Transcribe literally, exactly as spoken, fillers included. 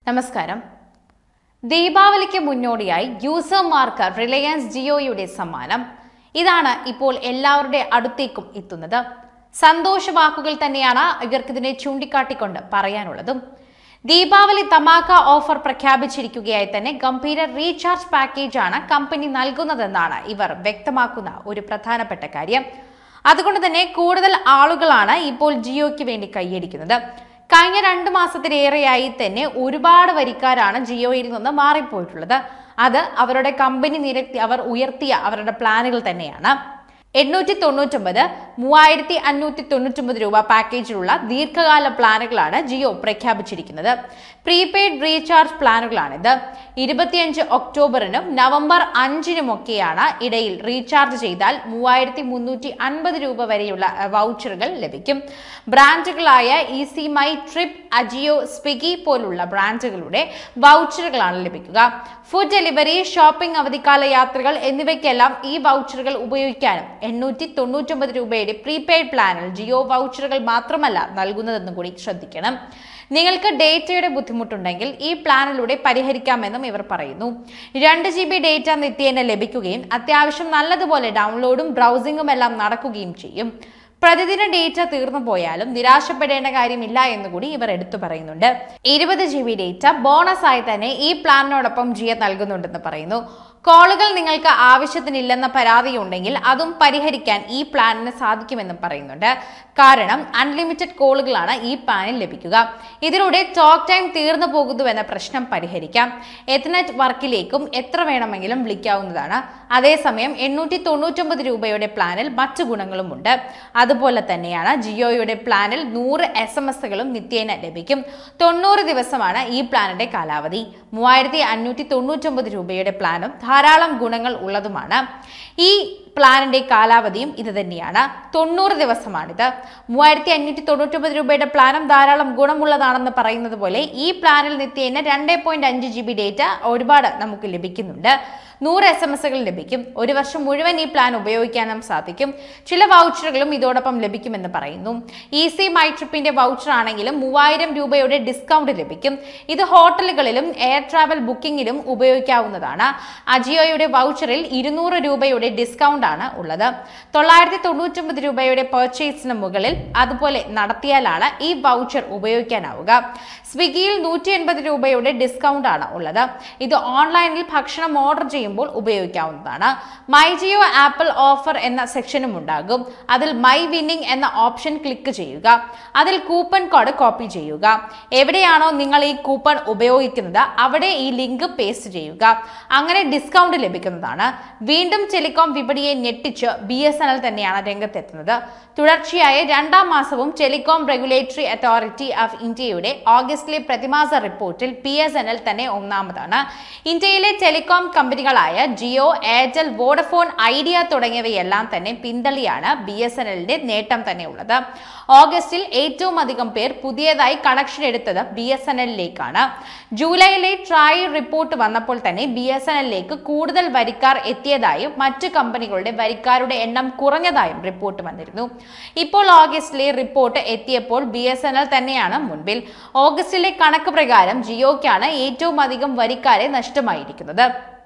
നമസ്കാരം. ദീപാവലിക്ക് മുന്നോടിയായി യൂസർമാർക്ക് റിലയൻസ് ജിയോയുടെ സമ്മാനം. ഇതാണ് ഇപ്പോൾ എല്ലാവരുടെ അടുത്തേക്കും എത്തുന്നത്. സന്തോഷ വാക്കുകൾ തന്നെയാണ് ഇവർക്കിതിനെ ചൂണ്ടിക്കാട്ടിക്കൊണ്ട് പറയാനുള്ളതും. ദീപാവലി ദമാക ഓഫർ പ്രഖ്യാപിച്ചിരിക്കുകയായി തന്നെ ഗംഭീര റീചാർജ് പാക്കേജ് ആണ് കമ്പനി നൽകുന്നതെന്നാണ് ഇവർ വ്യക്തമാക്കുന്ന ഒരു പ്രധാനപ്പെട്ട കാര്യം. അതുകൊണ്ട് തന്നെ കൂടുതൽ ആളുകളാണ് ഇപ്പോൾ ജിയോയ്ക്ക് വേണ്ടി കൈയടിക്കുന്നത്. കഴിഞ്ഞ രണ്ട് മാസത്തിലേറെയായി തന്നെ ഒരുപാട് വരിക്കാരാണ് ജിയോയിൽ നിന്ന് മാറിപ്പോയിട്ടുള്ളത്. അത് അവരുടെ കമ്പനി നിരത്തി അവർ ഉയർത്തിയ അവരുടെ പ്ലാനുകൾ തന്നെയാണ്. എണ്ണൂറ്റി തൊണ്ണൂറ്റൊമ്പത് മൂവായിരത്തി അഞ്ഞൂറ്റി തൊണ്ണൂറ്റൊമ്പത് രൂപ പാക്കേജിലുള്ള ദീർഘകാല പ്ലാനുകളാണ് ജിയോ പ്രഖ്യാപിച്ചിരിക്കുന്നത്. പ്രീപെയ്ഡ് റീചാർജ് പ്ലാനുകളാണിത്. ഇരുപത്തിയഞ്ച് ഒക്ടോബറിനും നവംബർ അഞ്ചിനുമൊക്കെയാണ് ഇടയിൽ റീചാർജ് ചെയ്താൽ മൂവായിരത്തി മുന്നൂറ്റി അൻപത് രൂപ വരെയുള്ള വൗച്ചറുകൾ ലഭിക്കും. ബ്രാൻഡുകളായ ഈസി മൈ ട്രിപ്പ്, അജിയോ, സ്വിഗ്ഗി പോലുള്ള ബ്രാൻഡുകളുടെ വൗച്ചറുകളാണ് ലഭിക്കുക. ഫുഡ് ഡെലിവറി, ഷോപ്പിംഗ്, അവധിക്കാല യാത്രകൾ എന്നിവയ്ക്കെല്ലാം ഈ വൗച്ചറുകൾ ഉപയോഗിക്കാനും എണ്ണൂറ്റി തൊണ്ണൂറ്റൊമ്പത് രൂപയുടെ പ്രീപെയ്ഡ് പ്ലാനിൽ ജിയോ വൗച്ചറുകൾ മാത്രമല്ല നൽകുന്നതെന്നും കൂടി ശ്രദ്ധിക്കണം. നിങ്ങൾക്ക് ഡേറ്റയുടെ ബുദ്ധിമുട്ടുണ്ടെങ്കിൽ ഈ പ്ലാനിലൂടെ പരിഹരിക്കാമെന്നും ഇവർ പറയുന്നു. രണ്ട് ജി ബി ഡേറ്റ നിത്യേന ലഭിക്കുകയും അത്യാവശ്യം നല്ലതുപോലെ ഡൗൺലോഡും ബ്രൗസിംഗും എല്ലാം നടക്കുകയും ചെയ്യും. പ്രതിദിന ഡേറ്റ തീർന്നു പോയാലും നിരാശപ്പെടേണ്ട കാര്യമില്ല എന്നുകൂടി ഇവർ എടുത്തു പറയുന്നുണ്ട്. ഇരുപത് ജി ബി ഡേറ്റ ബോണസ് ആയി തന്നെ ഈ പ്ലാനിനോടൊപ്പം ജിയോ നൽകുന്നുണ്ടെന്ന് പറയുന്നു. കോളുകൾ നിങ്ങൾക്ക് ആവശ്യത്തിനില്ലെന്ന പരാതിയുണ്ടെങ്കിൽ അതും പരിഹരിക്കാൻ ഈ പ്ലാനിന് സാധിക്കുമെന്നും പറയുന്നുണ്ട്. കാരണം അൺലിമിറ്റഡ് കോളുകളാണ് ഈ പ്ലാനിൽ ലഭിക്കുക. ഇതിലൂടെ ടോക്ക് ടൈം തീർന്നു പോകുന്നുവെന്ന പ്രശ്നം പരിഹരിക്കാം. എത്നെറ്റ് വർക്കിലേക്കും എത്ര വേണമെങ്കിലും വിളിക്കാവുന്നതാണ്. അതേസമയം എണ്ണൂറ്റി തൊണ്ണൂറ്റൊമ്പത് രൂപയുടെ പ്ലാനിൽ മറ്റു ഗുണങ്ങളുമുണ്ട്. അതുപോലെ തന്നെയാണ് ജിയോയുടെ പ്ലാനിൽ നൂറ് എസ് എം എസുകളും നിത്യേന ലഭിക്കും. തൊണ്ണൂറ് ദിവസമാണ് ഈ പ്ലാനിന്റെ കാലാവധി. മൂവായിരത്തി അഞ്ഞൂറ്റി തൊണ്ണൂറ്റൊമ്പത് രൂപയുടെ പ്ലാനും ധാരാളം ഗുണങ്ങൾ ഉള്ളതുമാണ്. ഈ പ്ലാനിന്റെ കാലാവധിയും ഇത് തന്നെയാണ്, തൊണ്ണൂറ് ദിവസമാണിത്. മൂവായിരത്തി അഞ്ഞൂറ്റി തൊണ്ണൂറ്റൊമ്പത് രൂപയുടെ പ്ലാനും ധാരാളം ഗുണമുള്ളതാണെന്ന് പറയുന്നത് പോലെ ഈ പ്ലാനിൽ നിത്യേന രണ്ട് പോയിന്റ് അഞ്ച് ജി ബി ഡേറ്റ ഒരുപാട് നമുക്ക് ലഭിക്കുന്നുണ്ട്. നൂറ് എസ് എം എസുകൾ ലഭിക്കും. ഒരു വർഷം മുഴുവൻ ഈ പ്ലാൻ ഉപയോഗിക്കാനും സാധിക്കും. ചില വൗച്ചറുകളും ഇതോടൊപ്പം ലഭിക്കുമെന്ന് പറയുന്നു. ഈസി മൈ ട്രിപ്പിന്റെ വൗച്ചർ ആണെങ്കിലും മൂവായിരം രൂപയുടെ ഡിസ്കൗണ്ട് ലഭിക്കും. ഇത് ഹോട്ടലുകളിലും എയർ ട്രാവൽ ബുക്കിംഗിലും ഉപയോഗിക്കാവുന്നതാണ്. അജിയോയുടെ വൗച്ചറിൽ ഇരുന്നൂറ് രൂപയുടെ ഡിസ്കൗണ്ട് ആണ് ഉള്ളത്. തൊള്ളായിരത്തി തൊണ്ണൂറ്റൊമ്പത് രൂപയുടെ പർച്ചേസിന് മുകളിൽ അതുപോലെ നടത്തിയാലാണ് ഈ വൗച്ചർ ഉപയോഗിക്കാനാവുക. സ്വിഗ്ഗിയിൽ നൂറ്റി എൺപത് രൂപയുടെ ഡിസ്കൗണ്ട് ആണ് ഉള്ളത്. ഇത് ഓൺലൈനിൽ ഭക്ഷണം ഓർഡർ ചെയ്യുമ്പോൾ ഉപയോഗിക്കാവുന്നതാണ്. മൈ ജിയോ ആപ്പിൾ ഓഫർ എന്ന സെക്ഷനും ഉണ്ടാകും. അതിൽ മൈ വിന്നിംഗ് എന്ന ഓപ്ഷൻ ക്ലിക്ക് ചെയ്യുക. അതിൽ കൂപ്പൺ കോഡ് കോപ്പി ചെയ്യുക. എവിടെയാണോ നിങ്ങൾ ഈ കൂപ്പൺ ഉപയോഗിക്കുന്നത് അവിടെ ഈ ലിങ്ക് പേസ്റ്റ് ചെയ്യുക. അങ്ങനെ ഡിസ്കൗണ്ട് ലഭിക്കുന്നതാണ്. വീണ്ടും ടെലികോം വിപണിയെ ഞെട്ടിച്ച് ബി എസ് എൻ എൽ തന്നെയാണ് രംഗത്തെത്തുന്നത്. തുടർച്ചയായ രണ്ടാം മാസവും ടെലികോം റെഗുലേറ്ററി അതോറിറ്റി ഓഫ് ഇന്ത്യയുടെ ഓഗസ്റ്റിലെ പ്രതിമാസ റിപ്പോർട്ടിൽ ബി എസ് എൻ എൽ തന്നെ ഒന്നാമതാണ്. ഇന്ത്യയിലെ ടെലികോം കമ്പനികളായ ജിയോ, എയർടെൽ, വോഡഫോൺ, ഐഡിയ തുടങ്ങിയവയെല്ലാം തന്നെ പിന്തള്ളിയാണ് ബി എസ് എൻ എല്ലിന്റെ നേട്ടം തന്നെ ഉള്ളത്. ഓഗസ്റ്റിൽ ഏറ്റവും അധികം പേർ പുതിയതായി കണക്ഷൻ എടുത്തത് ബി എസ് എൻ എല്ലിലേക്കാണ്. ജൂലൈയിലെ ട്രായ് റിപ്പോർട്ട് വന്നപ്പോൾ തന്നെ ബി എസ് എൻ എല്ലിലേക്ക് കൂടുതൽ വരിക്കാർ എത്തിയതായും മറ്റു കമ്പനികളുടെ വരിക്കാരുടെ എണ്ണം കുറഞ്ഞതായും റിപ്പോർട്ട് വന്നിരുന്നു. ഇപ്പോൾ ഓഗസ്റ്റിലെ റിപ്പോർട്ട് എത്തിയപ്പോൾ ബി എസ് എൻ എൽ തന്നെയാണ് മുൻപിൽ. ഓഗസ്റ്റിലെ കണക്ക് പ്രകാരം ജിയോയ്ക്കാണ് ഏറ്റവും അധികം വരിക്കാരെ നഷ്ടമായിരിക്കുന്നത്.